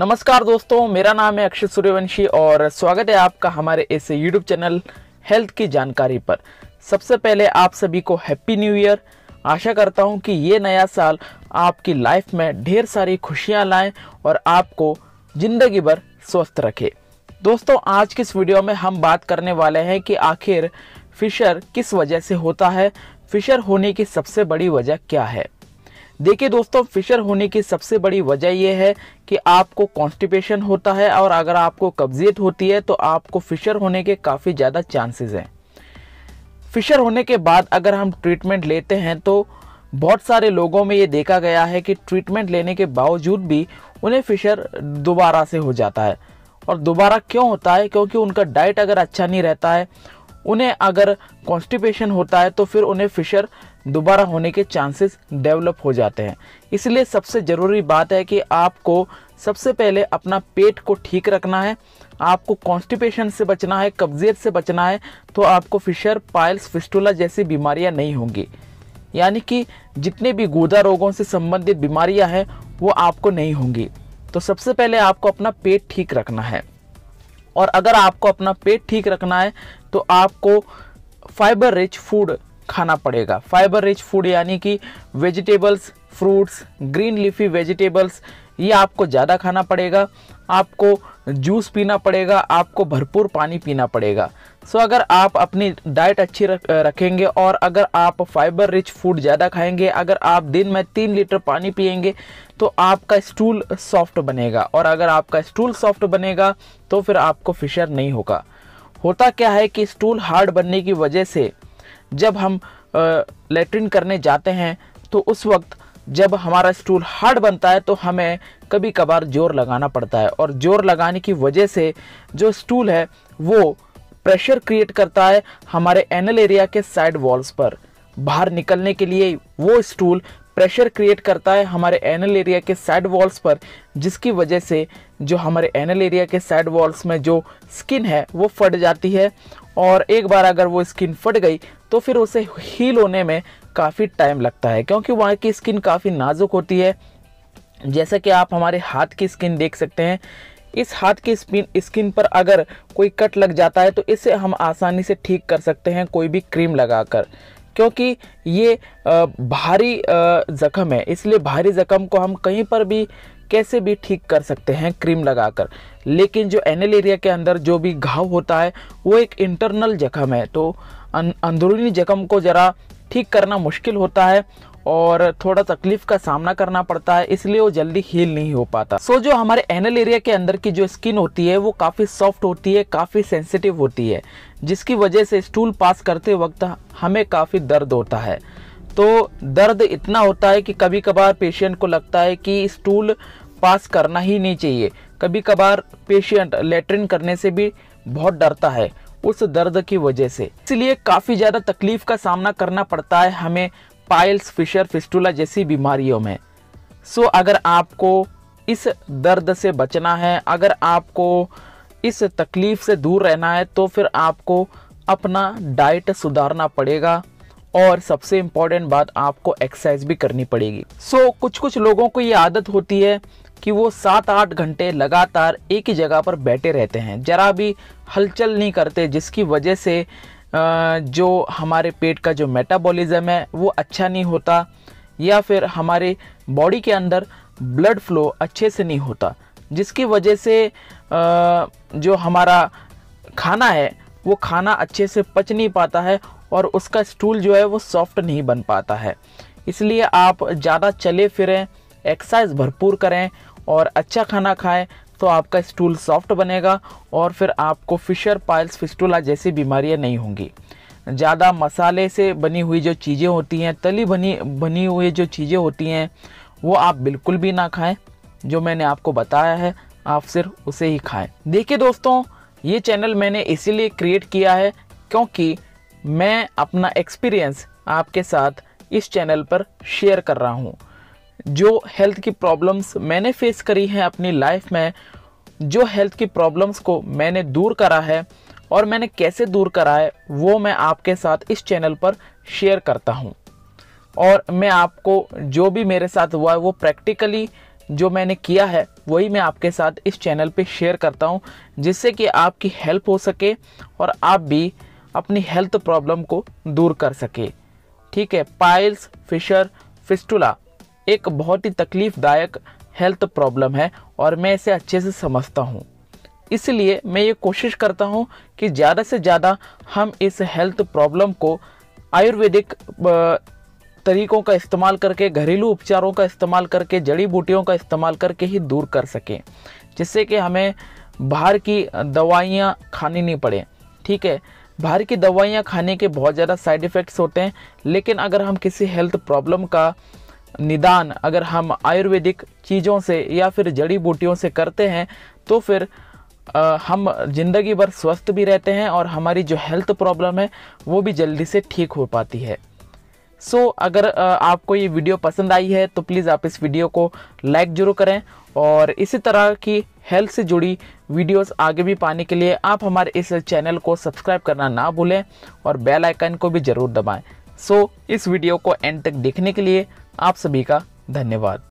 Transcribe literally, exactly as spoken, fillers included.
नमस्कार दोस्तों, मेरा नाम है अक्षय सूर्यवंशी और स्वागत है आपका हमारे इस यूट्यूब चैनल हेल्थ की जानकारी पर। सबसे पहले आप सभी को हैप्पी न्यू ईयर। आशा करता हूं कि ये नया साल आपकी लाइफ में ढेर सारी खुशियां लाए और आपको जिंदगी भर स्वस्थ रखे। दोस्तों, आज की इस वीडियो में हम बात करने वाले हैं कि आखिर फिशर किस वजह से होता है, फिशर होने की सबसे बड़ी वजह क्या है। देखिए दोस्तों, फिशर होने की सबसे बड़ी वजह यह है कि आपको कॉन्स्टिपेशन होता है और अगर आपको कब्जियत होती है तो आपको फिशर होने के काफ़ी ज़्यादा चांसेस हैं। फिशर होने के बाद अगर हम ट्रीटमेंट लेते हैं तो बहुत सारे लोगों में ये देखा गया है कि ट्रीटमेंट लेने के बावजूद भी उन्हें फिशर दोबारा से हो जाता है। और दोबारा क्यों होता है? क्योंकि उनका डाइट अगर अच्छा नहीं रहता है, उन्हें अगर कॉन्स्टिपेशन होता है तो फिर उन्हें फिशर दोबारा होने के चांसेस डेवलप हो जाते हैं। इसलिए सबसे ज़रूरी बात है कि आपको सबसे पहले अपना पेट को ठीक रखना है। आपको कॉन्स्टिपेशन से बचना है, कब्जियत से बचना है, तो आपको फिशर, पाइल्स, फिस्टुला जैसी बीमारियां नहीं होंगी। यानी कि जितने भी गुर्दा रोगों से संबंधित बीमारियां हैं वो आपको नहीं होंगी। तो सबसे पहले आपको अपना पेट ठीक रखना है। और अगर आपको अपना पेट ठीक रखना है तो आपको फाइबर रिच फूड खाना पड़ेगा। फाइबर रिच फूड यानी कि vegetables, fruits, green leafy vegetables, ये आपको ज़्यादा खाना पड़ेगा। आपको जूस पीना पड़ेगा, आपको भरपूर पानी पीना पड़ेगा। सो अगर आप अपनी डाइट अच्छी रखेंगे और अगर आप फाइबर रिच फूड ज़्यादा खाएंगे, अगर आप दिन में तीन लीटर पानी पिएंगे तो आपका स्टूल सॉफ्ट बनेगा। और अगर आपका स्टूल सॉफ्ट बनेगा तो फिर आपको फिशर नहीं होगा। होता क्या है कि स्टूल हार्ड बनने की वजह से जब हम लेट्रिन करने जाते हैं तो उस वक्त जब हमारा स्टूल हार्ड बनता है तो हमें कभी कभार जोर लगाना पड़ता है। और जोर लगाने की वजह से जो स्टूल है वो प्रेशर क्रिएट करता है हमारे एनल एरिया के साइड वॉल्स पर। बाहर निकलने के लिए वो स्टूल प्रेशर क्रिएट करता है हमारे एनल एरिया के साइड वॉल्स पर, जिसकी वजह से जो हमारे एनल एरिया के साइड वॉल्स में जो स्किन है वो फट जाती है। और एक बार अगर वो स्किन फट गई तो फिर उसे हील होने में काफ़ी टाइम लगता है, क्योंकि वहाँ की स्किन काफ़ी नाजुक होती है। जैसा कि आप हमारे हाथ की स्किन देख सकते हैं, इस हाथ की स्किन पर अगर कोई कट लग जाता है तो इसे हम आसानी से ठीक कर सकते हैं कोई भी क्रीम लगाकर, क्योंकि ये भारी ज़ख्म है। इसलिए भारी ज़ख्म को हम कहीं पर भी कैसे भी ठीक कर सकते हैं क्रीम लगाकर। लेकिन जो एनल एरिया के अंदर जो भी घाव होता है वो एक इंटरनल जख्म है, तो अंदरूनी जख्म को ज़रा ठीक करना मुश्किल होता है और थोड़ा तकलीफ का सामना करना पड़ता है, इसलिए वो जल्दी हील नहीं हो पाता। सो जो हमारे एनल एरिया के अंदर की जो स्किन होती है वो काफ़ी सॉफ्ट होती है, काफ़ी सेंसिटिव होती है, जिसकी वजह से स्टूल पास करते वक्त हमें काफ़ी दर्द होता है। तो दर्द इतना होता है कि कभी कभार पेशेंट को लगता है कि स्टूल पास करना ही नहीं चाहिए। कभी कभार पेशेंट लेट्रिन करने से भी बहुत डरता है उस दर्द की वजह से। इसलिए काफ़ी ज़्यादा तकलीफ का सामना करना पड़ता है हमें पाइल्स, फिशर, फिस्टुला जैसी बीमारियों में। सो अगर आपको इस दर्द से बचना है, अगर आपको इस तकलीफ से दूर रहना है तो फिर आपको अपना डाइट सुधारना पड़ेगा और सबसे इम्पॉर्टेंट बात, आपको एक्सरसाइज भी करनी पड़ेगी। सो कुछ कुछ लोगों को ये आदत होती है कि वो सात आठ घंटे लगातार एक ही जगह पर बैठे रहते हैं, जरा भी हलचल नहीं करते, जिसकी वजह से जो हमारे पेट का जो मेटाबॉलिज्म है वो अच्छा नहीं होता, या फिर हमारे बॉडी के अंदर ब्लड फ्लो अच्छे से नहीं होता, जिसकी वजह से जो हमारा खाना है वो खाना अच्छे से पच नहीं पाता है और उसका स्टूल जो है वो सॉफ्ट नहीं बन पाता है। इसलिए आप ज़्यादा चले फिरें, एक्सरसाइज भरपूर करें और अच्छा खाना खाएं तो आपका स्टूल सॉफ्ट बनेगा और फिर आपको फिशर, पाइल्स, फिस्टुला जैसी बीमारियां नहीं होंगी। ज़्यादा मसाले से बनी हुई जो चीज़ें होती हैं, तली बनी बनी हुई जो चीज़ें होती हैं वो आप बिल्कुल भी ना खाएं। जो मैंने आपको बताया है आप सिर्फ उसे ही खाएं। देखिए दोस्तों, ये चैनल मैंने इसीलिए क्रिएट किया है क्योंकि मैं अपना एक्सपीरियंस आपके साथ इस चैनल पर शेयर कर रहा हूँ। जो हेल्थ की प्रॉब्लम्स मैंने फेस करी हैं अपनी लाइफ में, जो हेल्थ की प्रॉब्लम्स को मैंने दूर करा है और मैंने कैसे दूर करा है वो मैं आपके साथ इस चैनल पर शेयर करता हूँ। और मैं आपको जो भी मेरे साथ हुआ है वो प्रैक्टिकली जो मैंने किया है वही मैं आपके साथ इस चैनल पे शेयर करता हूँ, जिससे कि आपकी हेल्प हो सके और आप भी अपनी हेल्थ प्रॉब्लम को दूर कर सके। ठीक है, पाइल्स, फिशर, फिस्टुला एक बहुत ही तकलीफदायक हेल्थ प्रॉब्लम है और मैं इसे अच्छे से समझता हूँ। इसलिए मैं ये कोशिश करता हूँ कि ज़्यादा से ज़्यादा हम इस हेल्थ प्रॉब्लम को आयुर्वेदिक तरीकों का इस्तेमाल करके, घरेलू उपचारों का इस्तेमाल करके, जड़ी बूटियों का इस्तेमाल करके ही दूर कर सकें, जिससे कि हमें बाहर की दवाइयाँ खानी नहीं पड़े। ठीक है, बाहर की दवाइयाँ खाने के बहुत ज़्यादा साइड इफ़ेक्ट्स होते हैं, लेकिन अगर हम किसी हेल्थ प्रॉब्लम का निदान अगर हम आयुर्वेदिक चीज़ों से या फिर जड़ी बूटियों से करते हैं तो फिर आ, हम ज़िंदगी भर स्वस्थ भी रहते हैं और हमारी जो हेल्थ प्रॉब्लम है वो भी जल्दी से ठीक हो पाती है। सो so, अगर आ, आपको ये वीडियो पसंद आई है तो प्लीज़ आप इस वीडियो को लाइक ज़रूर करें और इसी तरह की हेल्थ से जुड़ी वीडियोस आगे भी पाने के लिए आप हमारे इस चैनल को सब्सक्राइब करना ना भूलें और बेल आइकन को भी ज़रूर दबाएं। सो so, इस वीडियो को एंड तक देखने के लिए आप सभी का धन्यवाद।